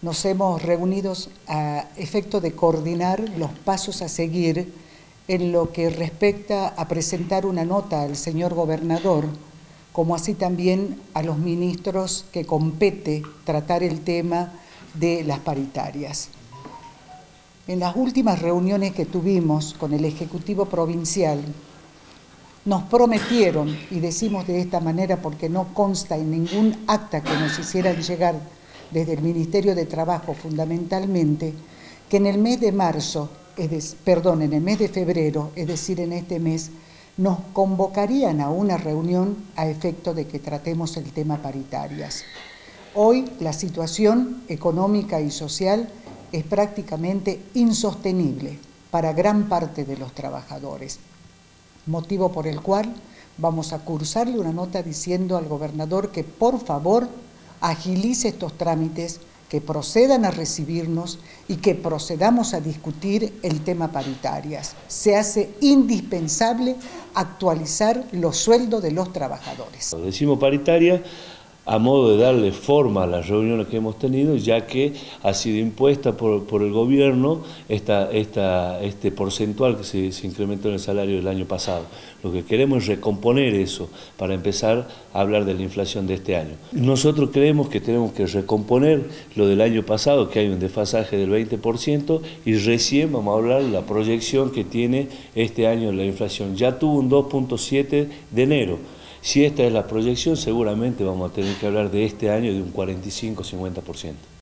nos hemos reunido a efecto de coordinar los pasos a seguir en lo que respecta a presentar una nota al señor gobernador, como así también a los ministros que compete tratar el tema de las paritarias. En las últimas reuniones que tuvimos con el Ejecutivo Provincial, nos prometieron, y decimos de esta manera porque no consta en ningún acta que nos hicieran llegar desde el Ministerio de Trabajo fundamentalmente, que en el mes de en el mes de febrero, es decir, en este mes, nos convocarían a una reunión a efecto de que tratemos el tema paritarias. Hoy la situación económica y social es prácticamente insostenible para gran parte de los trabajadores, motivo por el cual vamos a cursarle una nota diciendo al gobernador que por favor agilice estos trámites, que procedan a recibirnos y que procedamos a discutir el tema paritarias. Se hace indispensable actualizar los sueldos de los trabajadores. Decimos paritaria a modo de darle forma a las reuniones que hemos tenido, ya que ha sido impuesta por el gobierno este porcentual que se incrementó en el salario del año pasado. Lo que queremos es recomponer eso para empezar a hablar de la inflación de este año. Nosotros creemos que tenemos que recomponer lo del año pasado, que hay un desfasaje del 20%, y recién vamos a hablar de la proyección que tiene este año la inflación. Ya tuvo un 2.7 de enero. Si esta es la proyección, seguramente vamos a tener que hablar de este año de un 45-50%.